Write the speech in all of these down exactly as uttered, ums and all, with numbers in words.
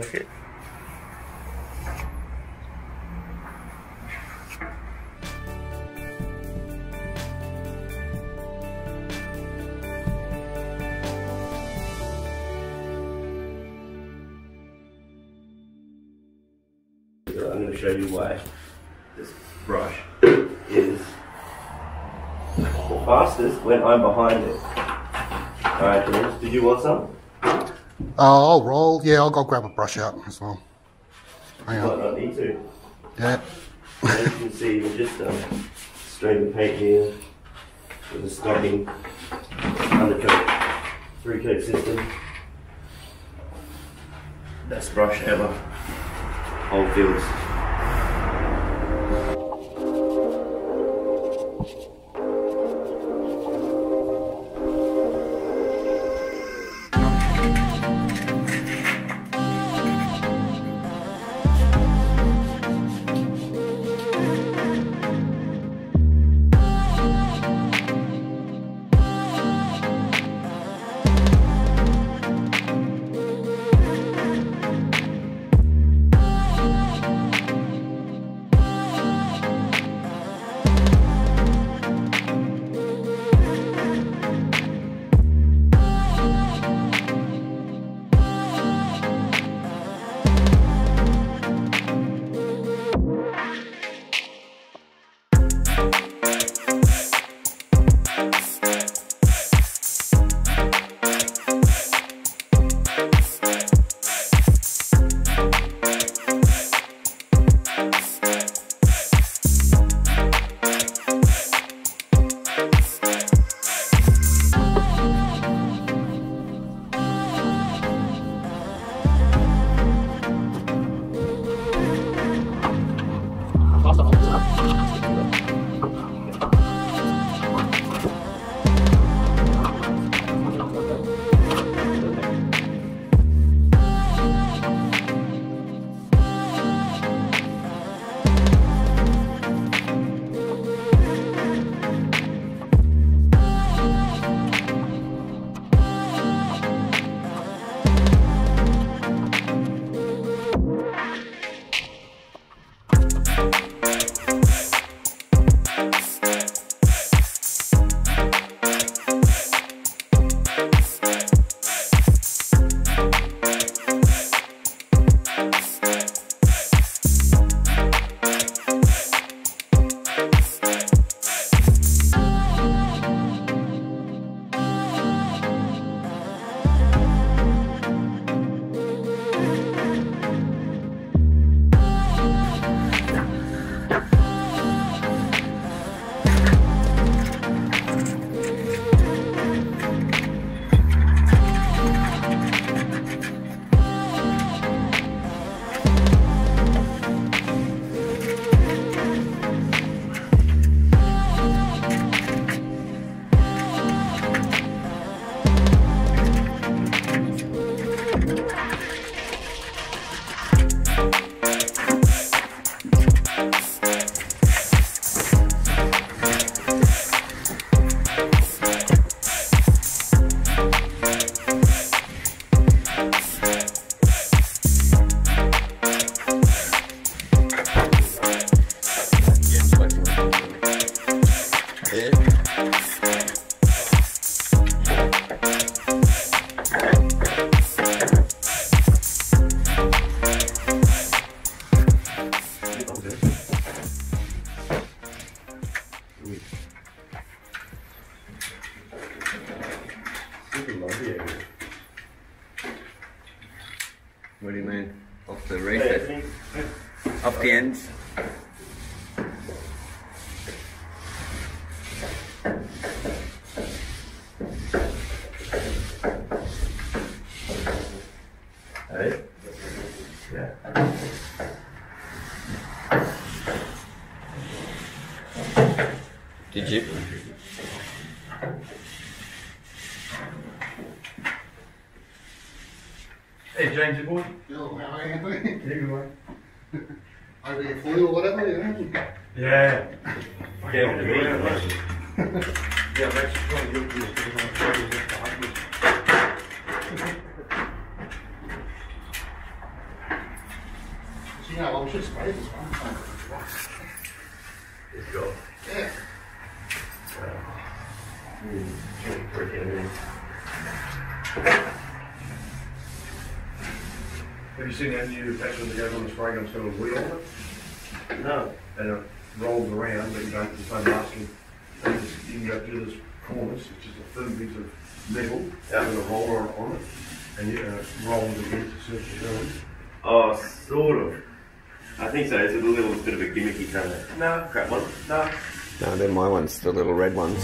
it. I'm going to show you why this brush is the fastest when I'm behind it. Alright, Denise, did you want some? Uh, I'll roll. Yeah, I'll go grab a brush out as well. Hang You on. might not need to. Yeah. As you can see, we're just um, stream of paint here with a stocking undercoat, three coat system. Best brush ever. Oldfields. What do you mean? Off the reset? Off the ends? Hey? Yeah. Did you? Hey James, you boy? Yo, how are you, Anthony? Yeah, good one. Over your flu or whatever, you know? Yeah. Yeah, to me, Yeah, that's trying to get this to the Yeah, well, we should spray this one. This job. Yeah. Mm, really quick in Have you seen that new attachment that goes on the spray gun? It's got a wheel on it, No. and it rolls around, but you don't, there's no masking. And just, you can go through this corners, it's just a thin piece of metal Yeah. with a roller on it, and you, uh, it rolls against the surface zone. Oh, sort of. I think so. It's a little bit of a gimmicky kind of. No, crap one. No. No, they're my ones, the little red ones.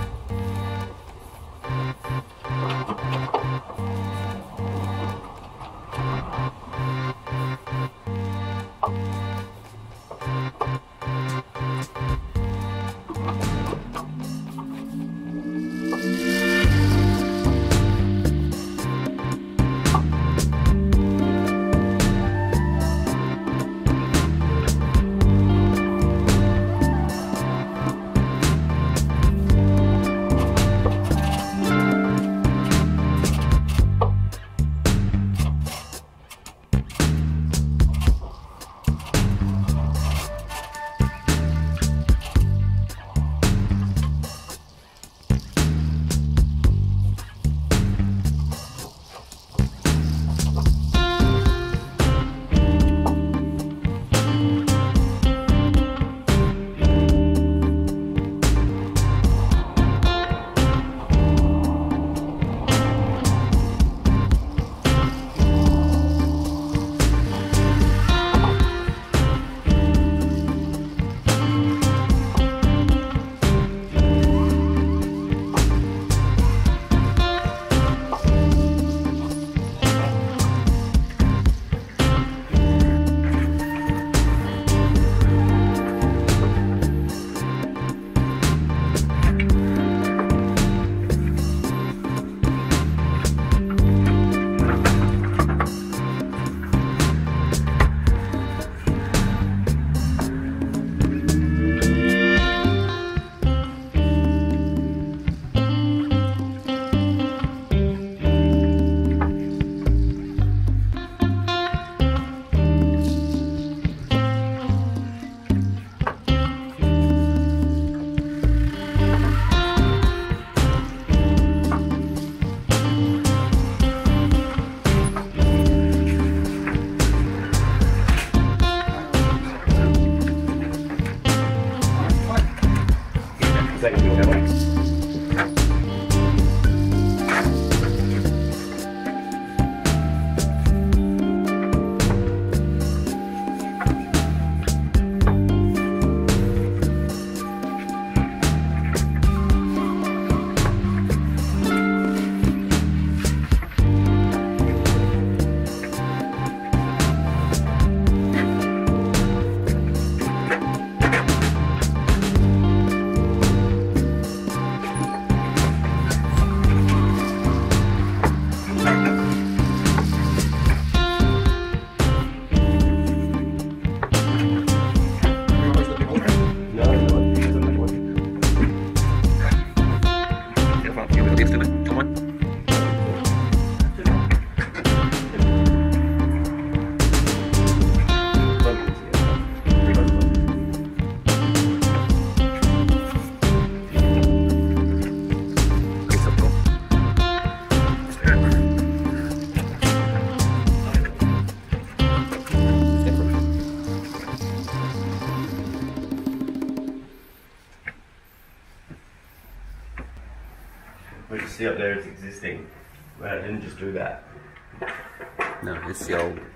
We can see up there it's existing. Well, I didn't just do that. No, it's the old